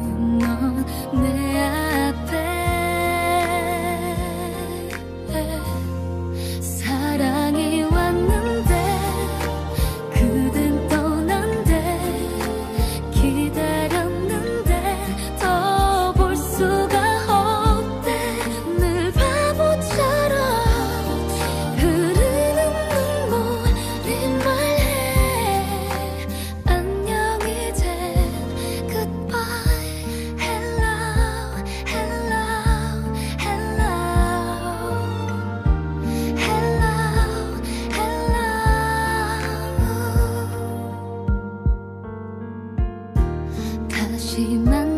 넌 내 앞에 사랑이 왔는데 그댄 떠난대 기다렸는데 더 볼 수가 없대 늘 바보처럼 흐르는 눈물이 말해 안녕 이젠 goodbye hello hello hello hello hello 다시 만